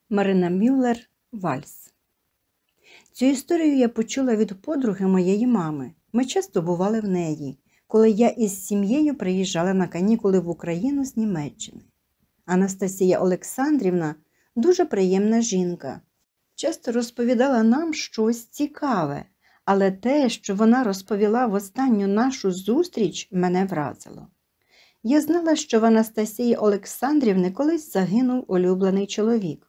Марина Мюллер «Вальс». Цю історію я почула від подруги моєї мами. Ми часто бували в неї, коли я із сім'єю приїжджала на канікули в Україну з Німеччини. Анастасія Олександрівна – дуже приємна жінка. Часто розповідала нам щось цікаве, але те, що вона розповіла в останню нашу зустріч, мене вразило. Я знала, що в Анастасії Олександрівни колись загинув улюблений чоловік.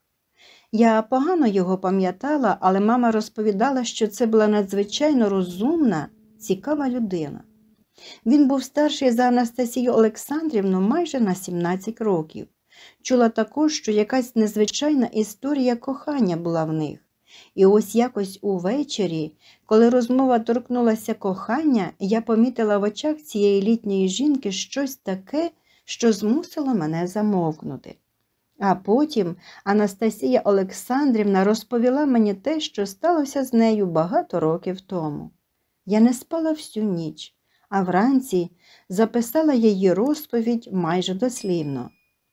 Я погано його пам'ятала, але мама розповідала, що це була надзвичайно розумна, цікава людина. Він був старший за Анастасію Олександрівну майже на 17 років. Чула також, що якась незвичайна історія кохання була в них. І ось якось увечері, коли розмова торкнулася кохання, я помітила в очах цієї літньої жінки щось таке, що змусило мене замовкнути. А потім Анастасія Олександрівна розповіла мені те, що сталося з нею багато років тому. Я не спала всю ніч, а вранці записала її розповідь майже дослівно.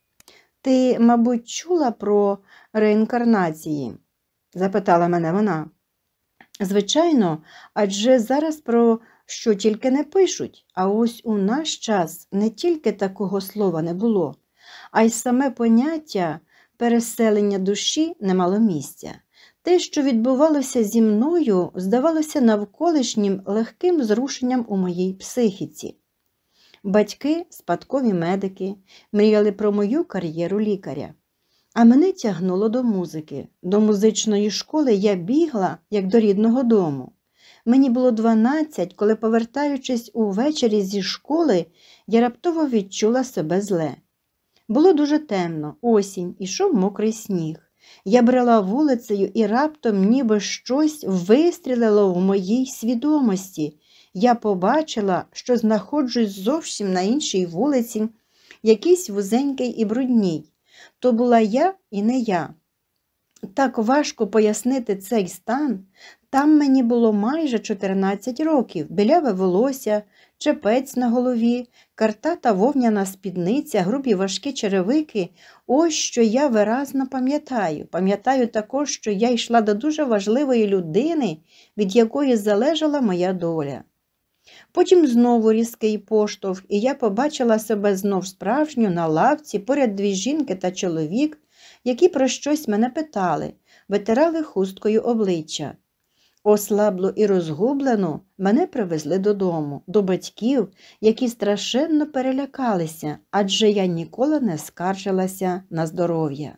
«Ти, мабуть, чула про реінкарнації?» – запитала мене вона. «Звичайно, адже зараз про що тільки не пишуть, а ось у наш час не тільки такого слова не було, а й саме поняття переселення душі не мало місця. Те, що відбувалося зі мною, здавалося навколишнім легким зрушенням у моїй психіці. Батьки, спадкові медики, мріяли про мою кар'єру лікаря. А мене тягнуло до музики. До музичної школи я бігла, як до рідного дому. Мені було 12, коли, повертаючись увечері зі школи, я раптово відчула себе зле. Було дуже темно, осінь, ішов мокрий сніг. Я брела вулицею і раптом ніби щось вистрілило в моїй свідомості. Я побачила, що знаходжусь зовсім на іншій вулиці, якійсь вузенькій і брудній. То була я і не я. Так важко пояснити цей стан. Там мені було майже 14 років, біляве волосся, чепець на голові, картата вовняна спідниця, грубі важкі черевики. Ось що я виразно пам'ятаю. Пам'ятаю також, що я йшла до дуже важливої людини, від якої залежала моя доля. Потім знову різкий поштовх, і я побачила себе знов справжню на лавці, поряд дві жінки та чоловік, які про щось мене питали, витирали хусткою обличчя. Ослаблу і розгублену мене привезли додому, до батьків, які страшенно перелякалися, адже я ніколи не скаржилася на здоров'я.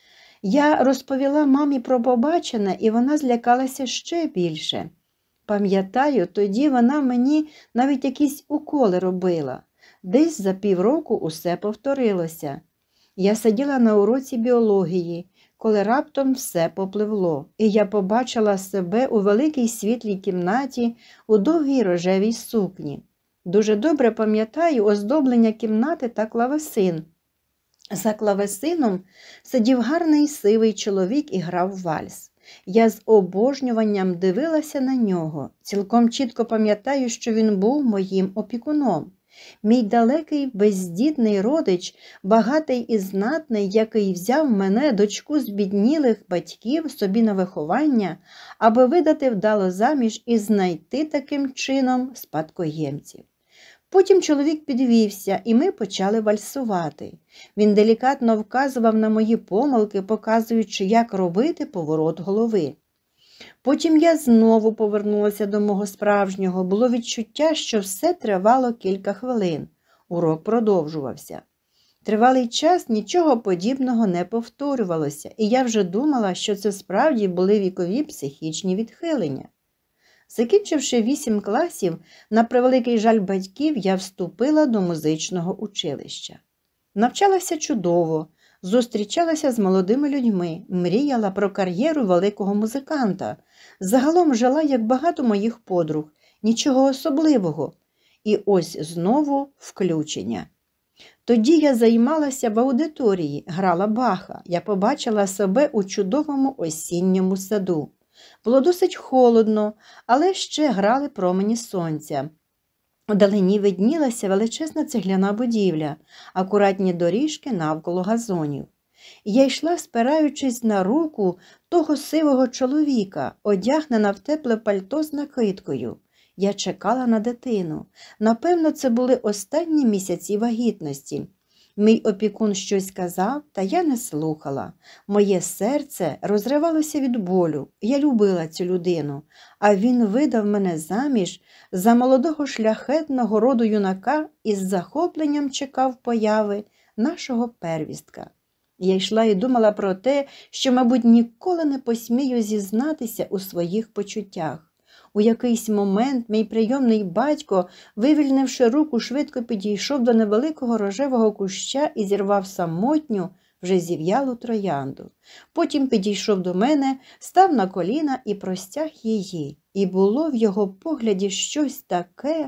Я розповіла мамі про побачене, і вона злякалася ще більше. Пам'ятаю, тоді вона мені навіть якісь уколи робила. Десь за півроку усе повторилося. Я сиділа на уроці біології, коли раптом все попливло, і я побачила себе у великій світлій кімнаті у довгій рожевій сукні. Дуже добре пам'ятаю оздоблення кімнати та клавесин. За клавесином сидів гарний сивий чоловік і грав вальс. Я з обожнюванням дивилася на нього. Цілком чітко пам'ятаю, що він був моїм опікуном. Мій далекий бездітний родич, багатий і знатний, який взяв мене, дочку збіднілих батьків, собі на виховання, аби видати вдало заміж і знайти таким чином спадкоємців. Потім чоловік підвівся, і ми почали вальсувати. Він делікатно вказував на мої помилки, показуючи, як робити поворот голови. Потім я знову повернулася до мого справжнього. Було відчуття, що все тривало кілька хвилин. Урок продовжувався. Тривалий час нічого подібного не повторювалося, і я вже думала, що це справді були вікові психічні відхилення. Закінчивши 8 класів, на превеликий жаль батьків, я вступила до музичного училища. Навчалася чудово, зустрічалася з молодими людьми, мріяла про кар'єру великого музиканта. Загалом жила, як багато моїх подруг, нічого особливого. І ось знову включення. Тоді я займалася в аудиторії, грала Баха. Я побачила себе у чудовому осінньому саду. Було досить холодно, але ще грали промені сонця. Вдалині виднілася величезна цегляна будівля, акуратні доріжки навколо газонів. Я йшла, спираючись на руку того сивого чоловіка, одягнена в тепле пальто з накидкою. Я чекала на дитину. Напевно, це були останні місяці вагітності. Мій опікун щось казав, та я не слухала. Моє серце розривалося від болю. Я любила цю людину, а він видав мене заміж за молодого шляхетного роду юнака і з захопленням чекав появи нашого первістка. Я йшла і думала про те, що, мабуть, ніколи не посмію зізнатися у своїх почуттях. У якийсь момент мій прийомний батько, вивільнивши руку, швидко підійшов до невеликого рожевого куща і зірвав самотню, вже зів'ялу троянду. Потім підійшов до мене, став на коліна і простяг її. І було в його погляді щось таке.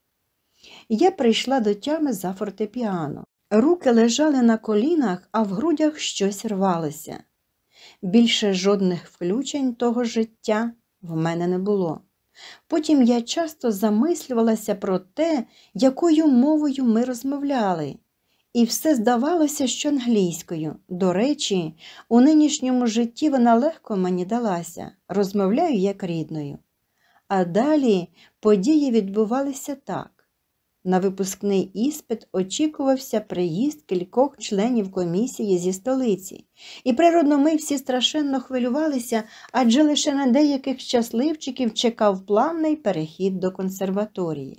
Я прийшла до тями за фортепіано. Руки лежали на колінах, а в грудях щось рвалося. Більше жодних включень того життя в мене не було. Потім я часто замислювалася про те, якою мовою ми розмовляли. І все здавалося, що англійською. До речі, у нинішньому житті вона легко мені далася. Розмовляю як рідною. А далі події відбувалися так. На випускний іспит очікувався приїзд кількох членів комісії зі столиці. І природно ми всі страшенно хвилювалися, адже лише на деяких щасливчиків чекав плавний перехід до консерваторії.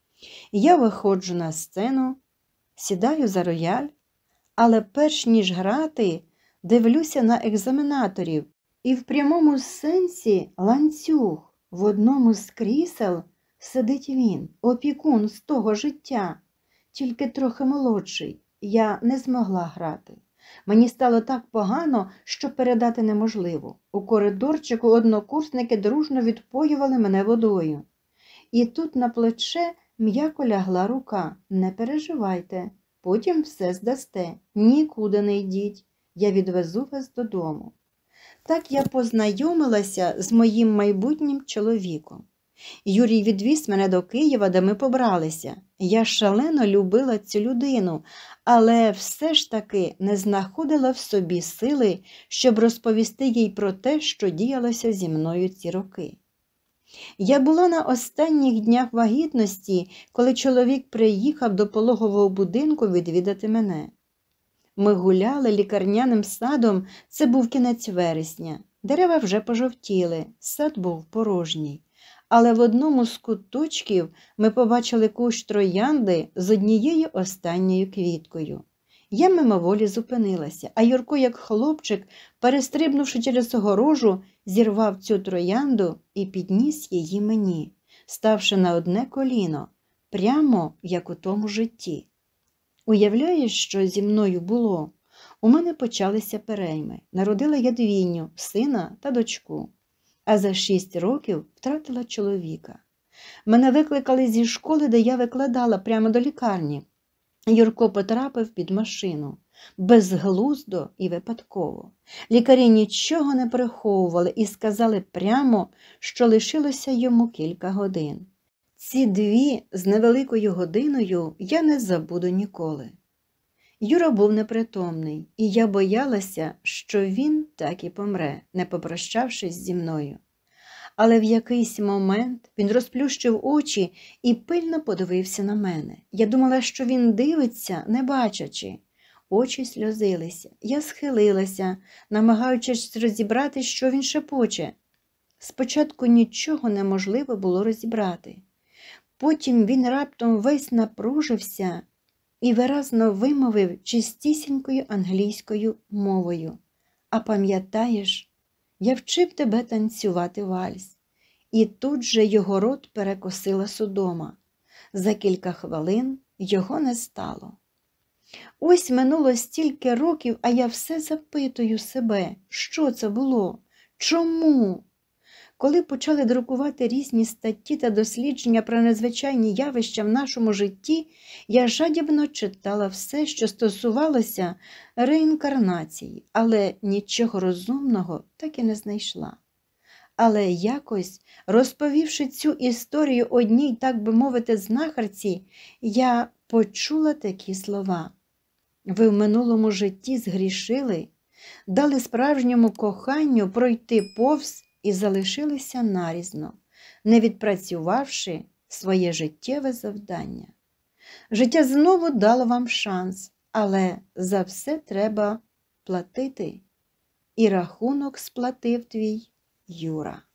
Я виходжу на сцену, сідаю за рояль, але перш ніж грати, дивлюся на екзаменаторів. І в прямому сенсі ланцюг в одному з крісел сидить він, опікун з того життя, тільки трохи молодший. Я не змогла грати. Мені стало так погано, що передати неможливо. У коридорчику однокурсники дружно відпоювали мене водою. І тут на плече м'яко лягла рука. Не переживайте, потім все здасте, нікуди не йдіть, я відвезу вас додому. Так я познайомилася з моїм майбутнім чоловіком. Юрій відвіз мене до Києва, де ми побралися. Я шалено любила цю людину, але все ж таки не знаходила в собі сили, щоб розповісти їй про те, що діялося зі мною ці роки. Я була на останніх днях вагітності, коли чоловік приїхав до пологового будинку відвідати мене. Ми гуляли лікарняним садом, це був кінець вересня. Дерева вже пожовтіли, сад був порожній. Але в одному з куточків ми побачили кущ троянди з однією останньою квіткою. Я мимоволі зупинилася, а Юрко, як хлопчик, перестрибнувши через огорожу, зірвав цю троянду і підніс її мені, ставши на одне коліно, прямо як у тому житті. Уявляєш, що зі мною було? У мене почалися перейми. Народила я двійню, сина та дочку. А за 6 років втратила чоловіка. Мене викликали зі школи, де я викладала, прямо до лікарні. Юрко потрапив під машину. Безглуздо і випадково. Лікарі нічого не приховували і сказали прямо, що лишилося йому кілька годин. Ці 2 з невеликою годиною я не забуду ніколи. Юра був непритомний, і я боялася, що він так і помре, не попрощавшись зі мною. Але в якийсь момент він розплющив очі і пильно подивився на мене. Я думала, що він дивиться, не бачачи. Очі сльозилися. Я схилилася, намагаючись розібрати, що він шепоче. Спочатку нічого неможливо було розібрати. Потім він раптом весь напружився і виразно вимовив чистісінькою англійською мовою. «А пам'ятаєш, я вчив тебе танцювати вальс». І тут же його рот перекосила судома. За кілька хвилин його не стало. Ось минуло стільки років, а я все запитую себе, що це було, чому? Коли почали друкувати різні статті та дослідження про незвичайні явища в нашому житті, я жадібно читала все, що стосувалося реінкарнації, але нічого розумного так і не знайшла. Але якось, розповівши цю історію одній, так би мовити, знахарці, я почула такі слова. Ви в минулому житті згрішили, дали справжньому коханню пройти повз і залишилися нарізно, не відпрацювавши своє життєве завдання. Життя знову дало вам шанс, але за все треба платити. І рахунок сплатив твій Юра.